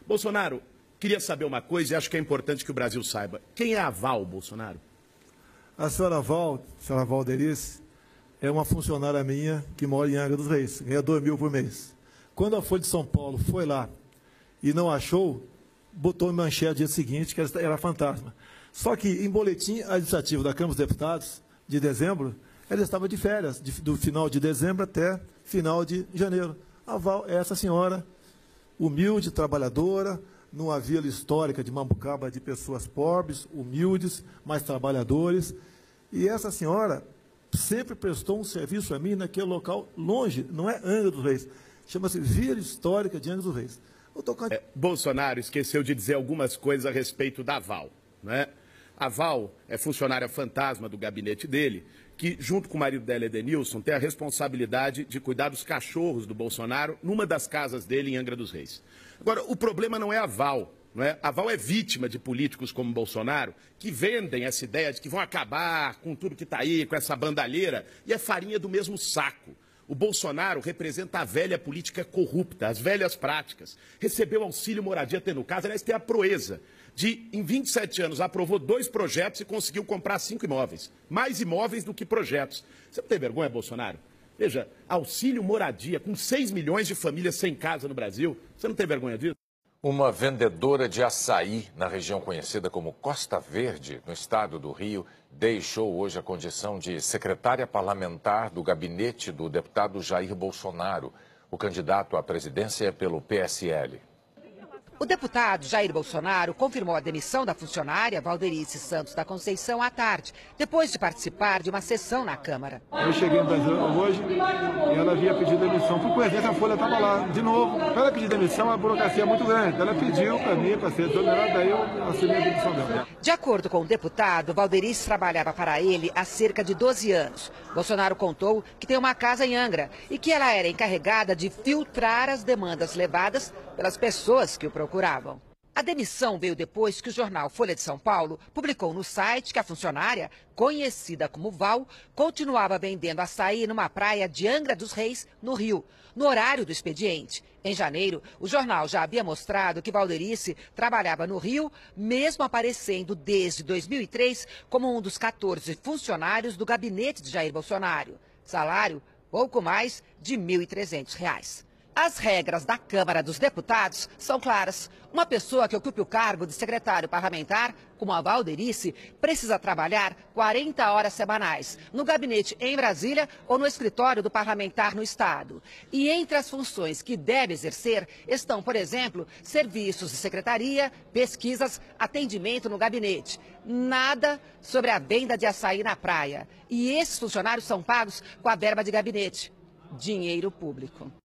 Bolsonaro, queria saber uma coisa e acho que é importante que o Brasil saiba. Quem é a Val, Bolsonaro? A senhora Valderice, é uma funcionária minha que mora em Angra dos Reis, ganha 2 mil por mês. Quando a Folha de São Paulo foi lá e não achou, botou em manchete no dia seguinte que ela era fantasma. Só que em boletim administrativo da Câmara dos Deputados, de dezembro, ela estava de férias, do final de dezembro até final de janeiro. A Val é essa senhora, humilde, trabalhadora, numa vila histórica de Mambucaba de pessoas pobres, humildes, mas trabalhadores. E essa senhora sempre prestou um serviço a mim naquele local longe, não é Angra dos Reis, chama-se Vila Histórica de Angra dos Reis. Bolsonaro esqueceu de dizer algumas coisas a respeito da Val, né? A Val é funcionária fantasma do gabinete dele, que, junto com o marido dela, Edenilson, tem a responsabilidade de cuidar dos cachorros do Bolsonaro numa das casas dele em Angra dos Reis. Agora, o problema não é a Val, não é? A Val é vítima de políticos como Bolsonaro, que vendem essa ideia de que vão acabar com tudo que está aí, com essa bandalheira, e é farinha do mesmo saco. O Bolsonaro representa a velha política corrupta, as velhas práticas. Recebeu auxílio moradia tendo casa, aliás, tem a proeza de, em 27 anos, aprovou 2 projetos e conseguiu comprar 5 imóveis. Mais imóveis do que projetos. Você não tem vergonha, Bolsonaro? Veja, auxílio moradia com 6 milhões de famílias sem casa no Brasil. Você não tem vergonha disso? Uma vendedora de açaí na região conhecida como Costa Verde, no estado do Rio, deixou hoje a condição de secretária parlamentar do gabinete do deputado Jair Bolsonaro. O candidato à presidência é pelo PSL. O deputado Jair Bolsonaro confirmou a demissão da funcionária Valderice Santos da Conceição à tarde, depois de participar de uma sessão na Câmara. Eu cheguei no Brasil hoje e ela havia pedido demissão. Por coincidência, a Folha estava lá, de novo. Para ela pedir demissão, a burocracia é muito grande. Ela pediu para mim, para ser exonerada, daí eu assinei a demissão dela. De acordo com o deputado, Valderice trabalhava para ele há cerca de 12 anos. Bolsonaro contou que tem uma casa em Angra e que ela era encarregada de filtrar as demandas levadas pelas pessoas que o procuravam. A demissão veio depois que o jornal Folha de São Paulo publicou no site que a funcionária, conhecida como Val, continuava vendendo açaí numa praia de Angra dos Reis, no Rio, no horário do expediente. Em janeiro, o jornal já havia mostrado que Valderice trabalhava no Rio, mesmo aparecendo desde 2003 como um dos 14 funcionários do gabinete de Jair Bolsonaro. Salário, pouco mais de R$ 1.300. As regras da Câmara dos Deputados são claras. Uma pessoa que ocupe o cargo de secretário parlamentar, como a Valderice, precisa trabalhar 40 horas semanais no gabinete em Brasília ou no escritório do parlamentar no Estado. E entre as funções que deve exercer estão, por exemplo, serviços de secretaria, pesquisas, atendimento no gabinete. Nada sobre a venda de açaí na praia. E esses funcionários são pagos com a verba de gabinete. Dinheiro público.